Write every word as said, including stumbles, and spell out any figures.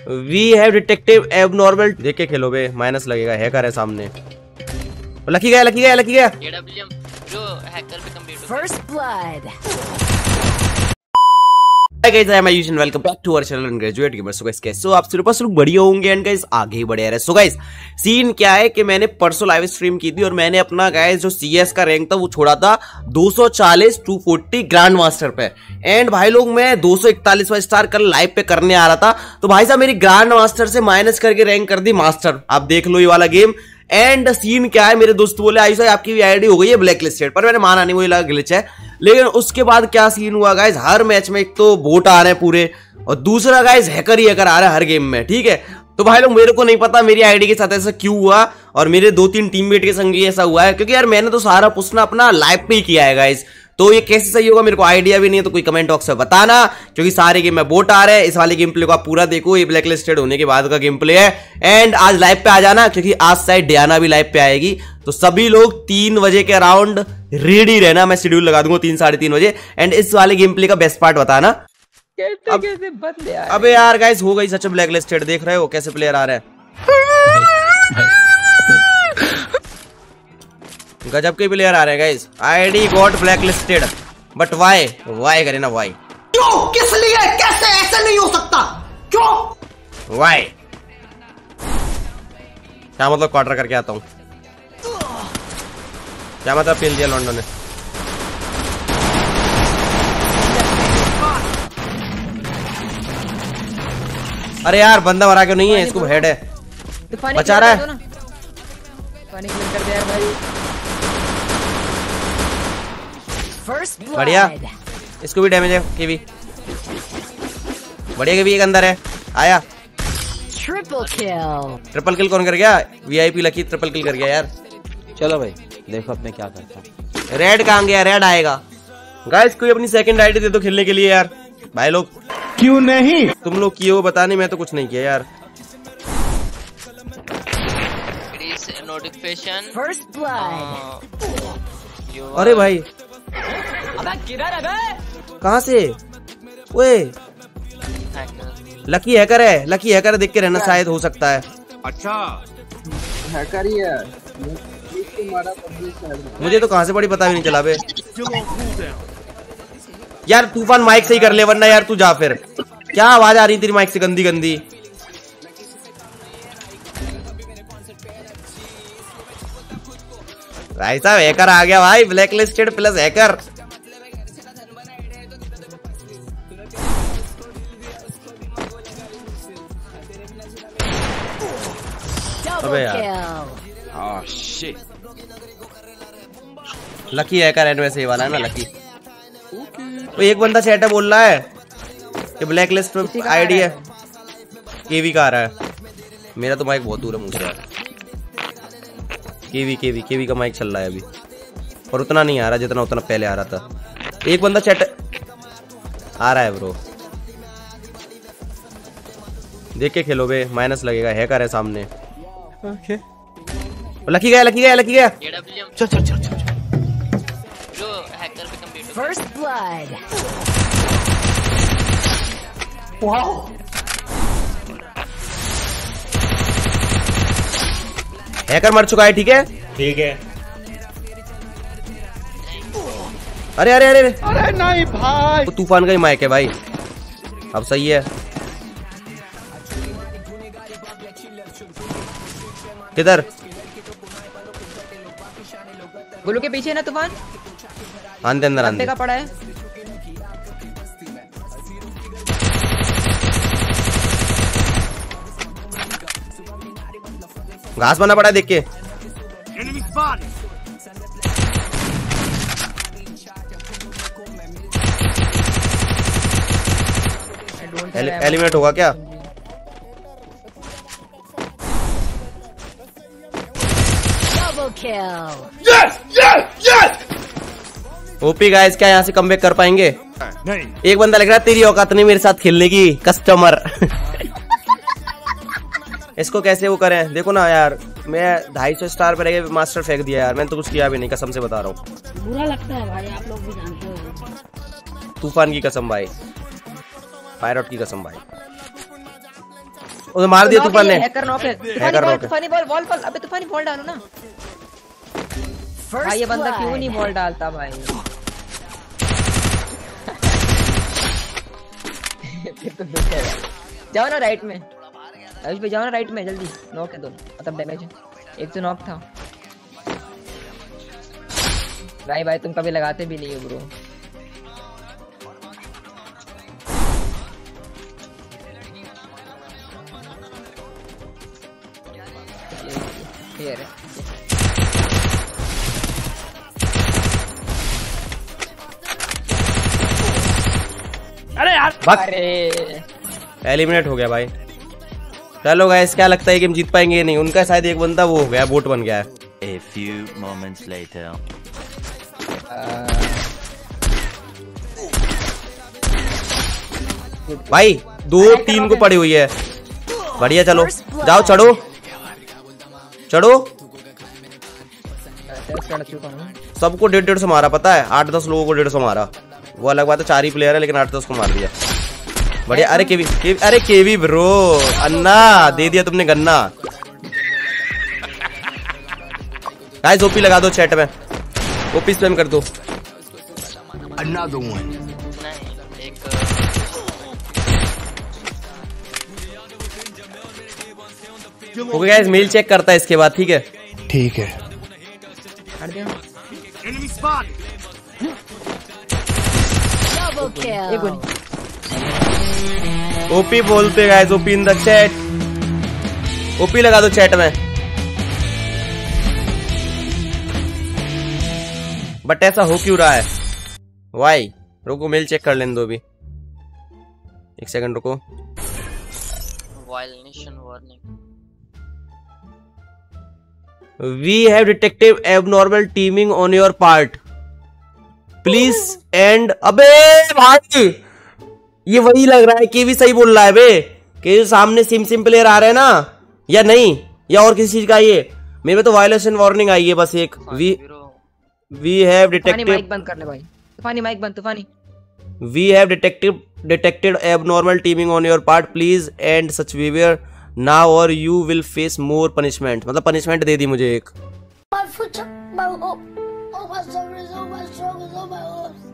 We have detective abnormal. देख के खेलो बे, minus लगेगा, हैकर है सामने। लकी गया लकी गया लकी गया जो हैकर पे complete first blood. Hi guys, I am Ayush and welcome back to our channel and graduate gamers। So guys, कैसे हो आप? सिर्फ बस लोग बढ़िया होंगे एंड गाइस आगे ही बढ़िया रहे। सो गाइस सीन क्या है कि मैंने परसों लाइव स्ट्रीम की थी और मैंने अपना गाइस जो सीएस का रैंक था वो छोड़ा था दो सौ चालीस टू फोर्टी ग्रैंड मास्टर पे। एंड भाई लोग मैं दो सौ इकतालीस स्टार कल लाइव पे करने आ रहा था, तो भाई साहब मेरी ग्रैंड मास्टर से माइनस करके रैंक कर दी मास्टर। आप देख लो ये वाला गेम। एंड सीन क्या है, मेरे दोस्त बोले आयुष आपकी भी आईडी हो गई है ब्लैक लिस्टेड, पर मैंने माना नहीं, वही लगा ग्लिच है। लेकिन उसके बाद क्या सीन हुआ गाइस, हर मैच में एक तो बोट आ रहे हैं पूरे और दूसरा गाइस हैकर ही हैकर आ रहा है हर गेम में, ठीक है। तो भाई लोग मेरे को नहीं पता मेरी आईडी के साथ ऐसा क्यों हुआ और मेरे दो तीन टीममेट के संग ऐसा हुआ है, क्योंकि यार मैंने तो सारा पुछना अपना लाइव पे ही किया है गाइस। तो ये कैसे सही होगा मेरे को आइडिया भी नहीं है, तो कोई कमेंट बॉक्स में बताना, क्योंकि सारे गेम में बोट आ रहे हैं। इस वाले गेम प्ले को आप पूरा देखो, ये ब्लैक लिस्टेड होने के बाद का गेम प्ले है। एंड आज लाइव पे आ जाना, क्योंकि आज शायद डियाना भी लाइव पे आएगी, तो सभी लोग तीन बजे के अराउंड रेडी रहना। मैं शेड्यूल लगा दूंगा तीन साढ़े तीन बजे। एंड इस वाले गेम प्ले का बेस्ट पार्ट बताना। अब, कैसे बंदे आ रहे? अबे यार गाइस हो गई सच ब्लैक लिस्टेड, देख रहे हो कैसे प्लेयर आ रहे हैं, गजब के प्लेयर आ रहे हैं guys. ID got black listed, but why why करे ना, वाई क्यों, किस लिए, कैसे, ऐसे नहीं हो सकता, क्यों, वाई क्या मतलब क्वार्टर करके आता हूँ, क्या मतलब पेल दिया लॉन्डो ने। अरे यार बंदा मरा क्यों नहीं है, इसको हेड है बचा रहा है। कर दे यार भाई, बढ़िया, इसको भी डैमेज है केवी, बढ़िया केवी एक अंदर है आया। ट्रिपल किल। ट्रिपल किल कौन कर गया? वीआईपी लकी ट्रिपल किल कर गया यार। चलो भाई देखो अब मैं क्या करता हूँ। रेड कहाँ गया? रेड आएगा गाइस, कोई अपनी सेकंड आईडी दे दो खेलने के लिए यार। भाई लोग क्यों नहीं? तुम लोग किए हो बताने, मैं तो कुछ नहीं किया यार। Notification first blood. अरे भाई अबे किधर है बे? कहाँ से? ओए लकी हैकर है, लकी हैकर देख के रहना, शायद हो सकता है। अच्छा हैकर ही है, मुझे तो कहाँ से बड़ी पता भी नहीं चला बे। यार तूफान माइक सही कर ले वरना यार तू जा, फिर क्या आवाज आ रही तेरी माइक से गंदी गंदी। भाई साहब हैकर आ गया भाई, ब्लैक लिस्टेड प्लस हैकर। अबे यार लकी हैकर है वैसे, ये वाला है ना लकी। तो एक बंदा चैट बोल रहा है कि ब्लैक लिस्ट पे आईडी है, केवी का आ रहा है। मेरा तो माइक बहुत दूर है मुझसे यार। केवी केवी केवी का माइक चल रहा है अभी, और उतना नहीं आ रहा जितना उतना पहले आ रहा था। एक बंदा चैट आ रहा है ब्रो, देख के खेलो बे, माइनस लगेगा, हैकर है सामने। ओके लकी गया लकी गया लकी गया चल चल चल चल जो हैकर पे complete first blood. Wow, hacker मर चुका है, ठीक है ठीक है। अरे अरे अरे अरे नहीं भाई, तो तूफान का ही माइक है भाई। अब सही है, किधर? गोलू के पीछे ना तूफान, आंदे अंदर आंदे का पड़ा है। घास बना पड़ा है देख के। एलिमिनेट होगा क्या? Yes, yes, yes! OP guys, क्या यहाँ से कमबैक कर पाएंगे? नहीं। एक बंदा लग रहा है तेरी औकात नहीं मेरे साथ खेलने की, कस्टमर। इसको कैसे वो करें देखो ना यार, मैं ढाई सौ स्टार पर रह मास्टर फेंक दिया यार, मैंने तो कुछ किया भी नहीं, कसम से बता रहा हूँ। बुरा लगता है भाई, आप लोग भी जानते हो। तूफान की कसम भाई, पायरट की कसम भाई। उसे मार दिया तूफान ने। हैकर नॉक है। तूफानी हैकर बॉल, नॉक है। तूफानी बॉल, बॉल बॉल। अबे तूफानी बॉल डालो ना भाई। ये First बंदा क्यों नहीं blood. बॉल डालता भाई? फिर तो दुख है। जाओ ना राइट में, आयुष भाई जाओ ना राइट में जल्दी। नॉक है दोनों, मतलब डैमेज है। एक तो नॉक था भाई। भाई तुम कभी लगाते भी नहीं हो ब्रो। ये रे अरे यार भाग। अरे एलिमिनेट हो गया भाई। चलो गाइस, क्या लगता है कि हम जीत पाएंगे या नहीं? उनका शायद एक बंदा वो हो गया, बोट बन गया है। A few moments later. भाई दो तीन को पड़ी हुई है। बढ़िया, चलो जाओ, चढ़ो चढ़ो। चढ़ चुका हूँ। सबको डेढ़ डेढ़ सौ मारा, पता है? आठ दस लोगों को डेढ़ सौ मारा। वो अलग बात है, चार ही प्लेयर है, लेकिन आठ दस को मार दिया। बढ़िया। अरे केवी, केवी अरे केवी ब्रो, अन्ना दे दिया तुमने गन्ना। गाइस ओपी लगा दो चैट में, ओपी स्पैम कर दो। Another one. Okay guys, mail check करता है इसके बाद, ठीक है? ठीक है। हट दिया। Double एक kill. गोली। ओपी बोलते guys, OP in the chat. OP लगा दो चैट में। बट ऐसा हो क्यों रहा है? वाई? रुको मेल चेक कर लेने दो अभी, एक सेकंड रुको। Violation warning. We have detected abnormal teaming on your part. Please end. अबे भाई, ये वही लग रहा है कि भी सही बोल रहा है बे, कि सामने सिम सिम प्लेयर आ रहे हैं ना, या नहीं, या और किसी चीज का? ये मेरे में तो वायलेशन वार्निंग आई है बस एक। वी वी हैव तूफानी डिटेक्टेड माइक बंद कर ले भाई। तूफानी माइक बंद। तूफानी we have detected detected abnormal teaming on your part. Please end such behavior now or you will face more punishment. मतलब पनिशमेंट दे दी मुझे एक। My future, my hope, all my stories, all my struggles, all my hopes.